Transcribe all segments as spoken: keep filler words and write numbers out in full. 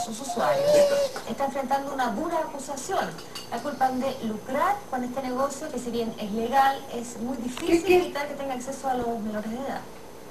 sus usuarios. Está enfrentando una dura acusación. La culpan de lucrar con este negocio que, si bien es legal, es muy difícil evitar que tenga acceso a los menores de edad.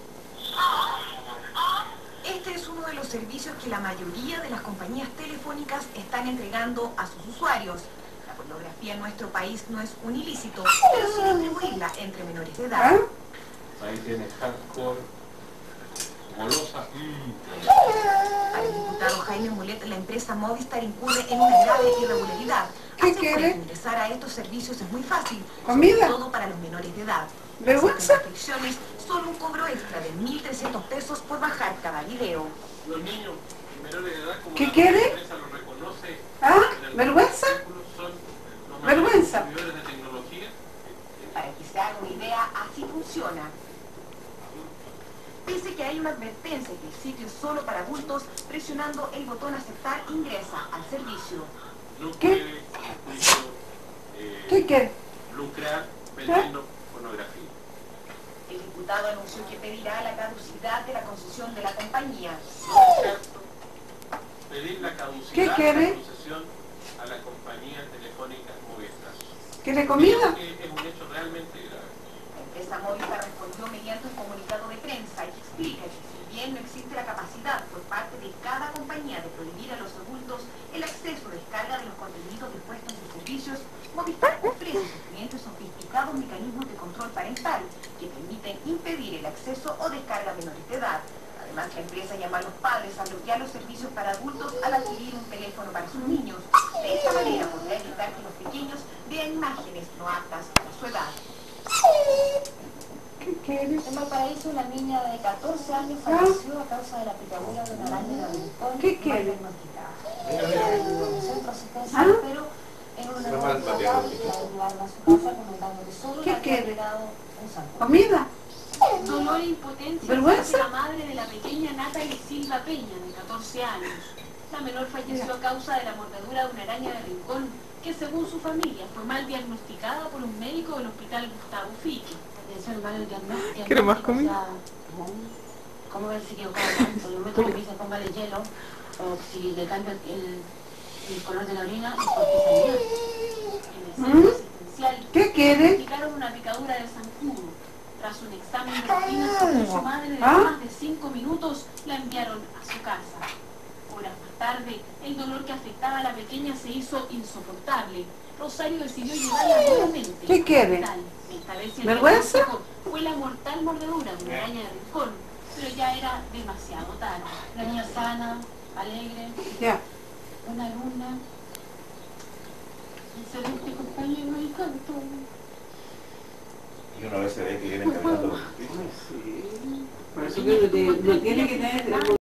Este es uno de los servicios que la mayoría de las compañías telefónicas están entregando a sus usuarios. La pornografía en nuestro país no es un ilícito, pero sí distribuirla entre menores de edad. Ahí tienes hardcore, golosa. Mm. Para el diputado Jaime Mulet, la empresa Movistar incurre en una grave irregularidad. Asegura que ingresar a estos servicios es muy fácil, sobre todo para los menores de edad. ¿Vergüenza? Restricciones, solo un cobro extra de mil trescientos pesos por bajar cada video. Los niños menores de edad, como ¿Qué la quiere? empresa lo reconoce, ¿Ah? ¿Vergüenza? son los ¿Vergüenza? consumidores de tecnología. Para que se haga una idea, así funciona. Dice que hay una advertencia que el sitio es solo para adultos, presionando el botón aceptar ingresa al servicio. No ¿Qué? puede, juicio, eh, ¿Qué quiere? lucrar vendiendo pornografía. El diputado anunció que pedirá la caducidad de la concesión de la compañía. Pedir la caducidad ¿Qué quiere? de la concesión a la compañía telefónica Movistar. ¿Quiere comida? Creo que es un hecho realmente grave. La empresa Movistar respondió mediante un comunicado de prensa y explica que, si bien no existe la capacidad por parte de cada compañía de prohibir a los adultos el acceso o descarga de los contenidos dispuestos en sus servicios, Movistar ofrece a sus clientes sofisticados mecanismos de control parental que permiten impedir el acceso o descarga a menores de edad. Además, la empresa llama a los padres a bloquear los servicios para adultos al adquirir un teléfono para sus niños. De esta manera podrá evitar que los pequeños vean imágenes no aptas para su edad. ¿Qué quiere? En Valparaíso, una niña de catorce años falleció a causa de la picadura de una araña de rincón. ¿Qué quiere? diagnosticada. Ella en un centro asistencial, ¿Ah? pero en un No mal fatal diagnóstico. la llevaron a su casa comentando que solo ¿Qué le había quiere? quedado un zancudo. ¿Comida? Dolor e impotencia ¿Vergüenza? siente la madre de la pequeña Natalie Silva Peña, de catorce años. La menor falleció a causa de la mordedura de una araña de rincón, que según su familia fue mal diagnosticada por un médico del hospital Gustavo Fique. ¿Quiere más comida? ¿Cómo ver si equivocado tanto? Yo meto que dice póngale hielo, o si le cambio el, el color de la orina, es porque salió. En el centro asistencial ¿Qué quiere? diagnosticaron una picadura de zancudo. Tras un examen de rutina sobre su madre de ¿Ah? más de cinco minutos, la enviaron a su casa. Horas más tarde, el dolor que afectaba a la pequeña se hizo insoportable. Rosario decidió llevarla nuevamente ¿Qué al quiere? hospital. Esta vez el ¿Vergüenza? diagnóstico fue la mortal mordedura de una araña de rincón, pero ya era demasiado tarde. Una niña sana, alegre, Ya. una alumna. Excelente compañero y canto. Y una vez se ve que vienen caminando los Por eso que lo, tiene que tener...